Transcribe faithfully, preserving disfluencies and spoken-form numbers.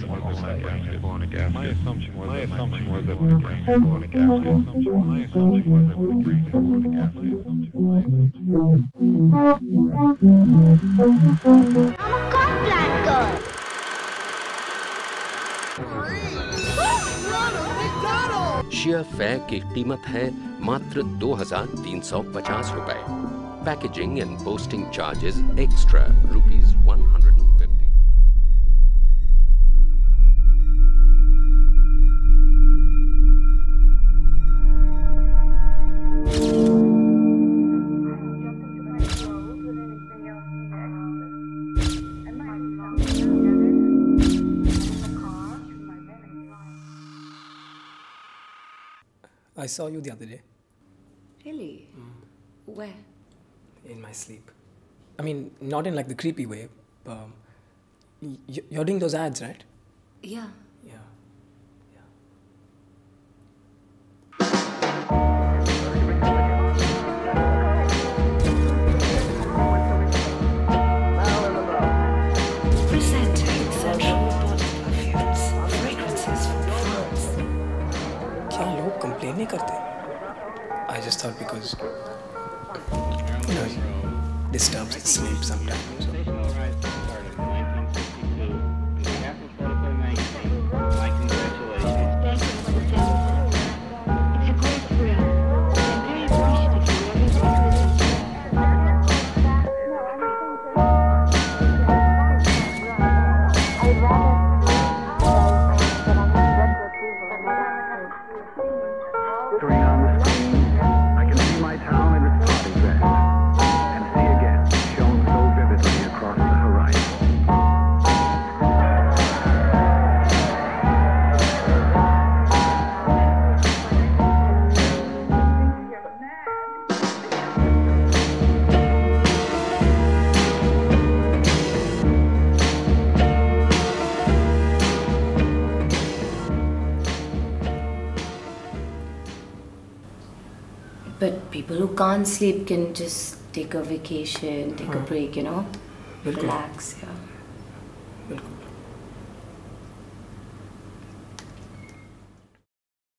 assumption was that my assumption was that my assumption was that my assumption was that my assumption was that my assumption my assumption was that my assumption was that my assumption I'm a Copland girl. शेयर फेयर की कीमत है मात्र दो हजार तीन सौ पचास रुपए. Packaging and posting charges extra rupees one hundred fifty. I saw you the other day. Really? Mm. Where? In my sleep. I mean, not in like the creepy way. Um, y- you're doing those ads, right? Yeah. Yeah. Yeah. Presenting sensual body perfumes, fragrances from France. क्या लोग complain नहीं करते? I just thought because, you know, it disturbs the sleep sometimes. But people who can't sleep can just take a vacation, take a break, you know, relax, yeah. बिल्कुल.